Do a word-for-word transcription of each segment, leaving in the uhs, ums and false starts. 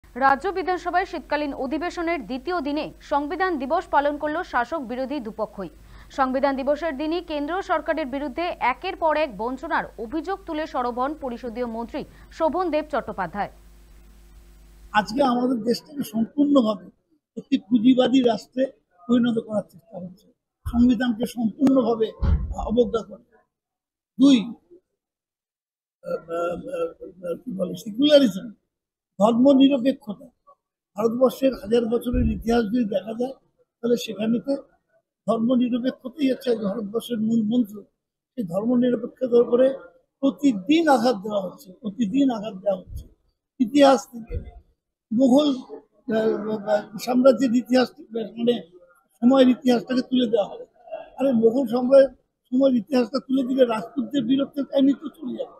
রাজ্য বিধানসভায় শীতকালীন অধিবেশনের দ্বিতীয় দিনে সংবিধান দিবস পালন করল শাসক বিরোধী দুপক্ষই। সংবিধান দিবসের দিনই কেন্দ্র সরকারের বিরুদ্ধে একের পর এক বঞ্চনার অভিযোগ তুলে সরব হন পরিষদীয় মন্ত্রী শোভনদেব চট্টোপাধ্যায়। আজকে আমাদের দেশটাকে সম্পূর্ণভাবে একটি পুঁজিবাদী রাষ্ট্রে পরিণত করার চেষ্টা হচ্ছে, সংবিধানকে সম্পূর্ণভাবে অবজ্ঞা করে। দুই, কি বলে সেকুলারিজম, ধর্ম নিরপেক্ষতা। ভারতবর্ষের হাজার বছরের ইতিহাস যদি দেখা যায় তাহলে সেখানেতে ধর্ম নিরপেক্ষতাই হচ্ছে ভারতবর্ষের মূল মন্ত্র। সেই ধর্ম নিরপেক্ষতার উপরে প্রতিদিন আঘাত দেওয়া হচ্ছে, প্রতিদিন আঘাত দেওয়া হচ্ছে। ইতিহাস থেকে মুঘল সাম্রাজ্যের ইতিহাস, মানে সময়ের ইতিহাসটাকে তুলে দেওয়া হবে। আরে মুঘল সম্রাটের সময়ের ইতিহাসটা তুলে দিলে রাজপুতদের বীরত্বের কাহিনী তো চলে যাবে।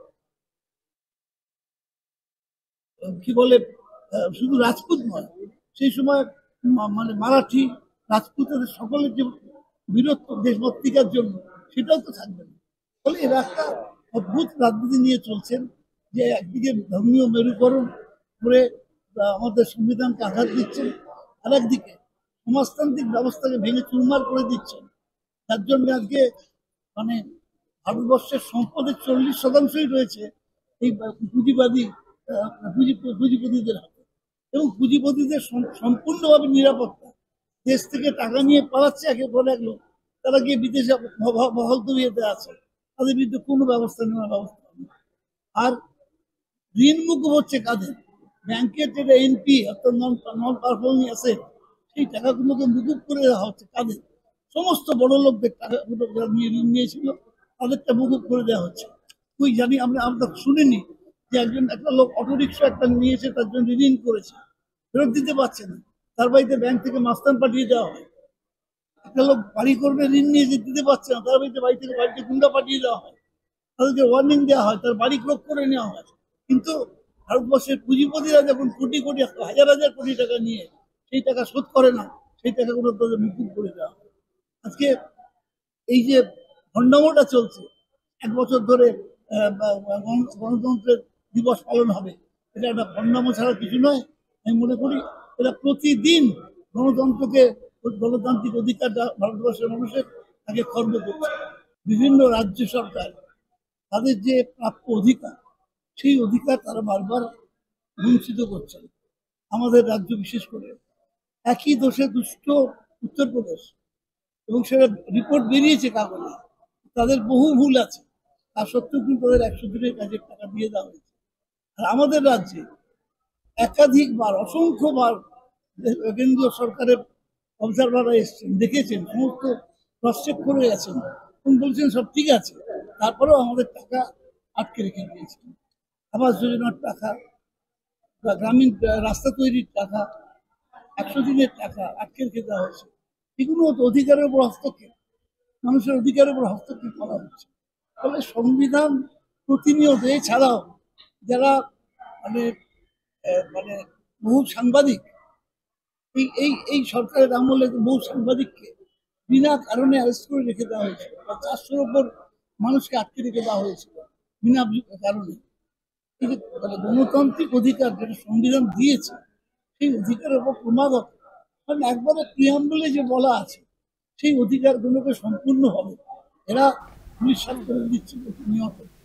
কি বলে, শুধু রাজপুত নয়, সেই সময় মানে মারাঠি রাজপুতের সকলের যে বীরত্ব দেশভক্তিকার জন্য, সেটাও তো থাকবে না। ফলে এরা একটা অদ্ভুত রাজনীতি নিয়ে চলছেন, যে একদিকে ধর্মীয় মেরুকরণ করে আমাদের সংবিধানকে আঘাত দিচ্ছেন, আর একদিকে সমাজতান্ত্রিক ব্যবস্থাকে ভেঙে চুরমার করে দিচ্ছেন। তার জন্য আজকে মানে ভারতবর্ষের সম্পদের চল্লিশ শতাংশই রয়েছে এই পুঁজিবাদী পুঁজিপতিদের হাতে, এবং পুঁজিপতিদের সম্পূর্ণভাবে নিরাপত্তা। দেশ থেকে টাকা নিয়ে পালাচ্ছে একে পর এক লোক, তারা গিয়ে বিদেশে বহল তবিয়েতে আছে, তাদের বিরুদ্ধে কোনো ব্যবস্থা নেওয়ার ব্যবস্থা নেই। আর ঋণ মুক্ত হচ্ছে কাদের? ব্যাংকের যেটা এনপি অর্থাৎ নন নন পারফর্মিং অ্যাসেট, সেই টাকাগুলোকে মুকুব করে দেওয়া হচ্ছে কাদের? সমস্ত বড় লোকদের টাকাগুলো যারা নিয়ে ঋণ নিয়েছিল তাদেরটা মুকুব করে দেওয়া হচ্ছে। তুই জানি আমরা আমরা শুনিনি যে একজন একটা লোক অটোরিক্সা একটা নিয়েছে, তার জন্য ঋণ করেছে, ফেরত দিতে পারছে না, তার বাড়িতে ব্যাংক থেকে মাস্তান পাঠিয়ে দেওয়া হয়। একটা লোক বাড়ি করবে, ঋণ নিয়েছে, দিতে পারছে না, তার বাড়িতে বাড়ি থেকে বাড়িতে গুন্ডা পাঠিয়ে দেওয়া হয়, তাদেরকে ওয়ার্নিং দেওয়া হয়, তার বাড়ি ক্রোক করে নেওয়া হয়। কিন্তু ভারতবর্ষের পুঁজিপতিরা যখন কোটি কোটি হাজার হাজার কোটি টাকা নিয়ে সেই টাকা শোধ করে না, সেই টাকাগুলো তাদের মুকুব করে দেওয়া হয়। আজকে এই যে ভণ্ডামোটা চলছে, এক বছর ধরে গণতন্ত্রের দিবস পালন হবে, এটা একটা ভণ্ডামো ছাড়া কিছু নয়। আমি মনে করি এরা প্রতিদিন গণতন্ত্রকে, গণতান্ত্রিক অধিকারটা ভারতবর্ষের মানুষের তাকে খর্ব করছে। বিভিন্ন রাজ্য সরকার তাদের যে প্রাপ্য অধিকার, সেই অধিকার তারা বারবার বঞ্চিত করছেন। আমাদের রাজ্য বিশেষ করে একই দোষে দুষ্ট উত্তরপ্রদেশ, এবং সেটা রিপোর্ট বেরিয়েছে কাগজে, তাদের বহু ভুল আছে, তা সত্ত্বেও কিন্তু তাদের একশো দিনের কাজের টাকা দিয়ে দেওয়া হয়েছে। আর আমাদের রাজ্যে একাধিকবার, অসংখ্যবার কেন্দ্রীয় সরকারের অবজারভাররা এসছেন, দেখেছেন, সমস্ত ক্রস চেক করে গেছেন এবং বলছেন সব ঠিক আছে, তারপরেও আমাদের টাকা আটকে রেখে দিয়েছেন। আবাস যোজনার টাকা, গ্রামীণ রাস্তা তৈরির টাকা, একশো দিনের টাকা আটকে রেখে দেওয়া হয়েছে। এগুলো অধিকারের উপর হস্তক্ষেপ, মানুষের অধিকারের উপর হস্তক্ষেপ করা হচ্ছে। ফলে সংবিধান প্রতিনিয়ত, এছাড়াও যারা মানে মানে বহু সাংবাদিক, এই এই এই সরকারের আমলে বহু সাংবাদিককে বিনা কারণে অ্যারেস্ট করে রেখে দেওয়া হয়েছিল, চারশোর ওপর মানুষকে আটকে রেখে দেওয়া হয়েছিল বিনা কারণে। কিন্তু গণতান্ত্রিক অধিকার যেটা সংবিধান দিয়েছে, সেই অধিকারের উপর ক্রমাগত, কারণ একবারে প্রিয়াম্বলে যে বলা আছে সেই অধিকারগুলোকে সম্পূর্ণ হবে এরা পুলিশ করে দিচ্ছে প্রতিনিয়ত।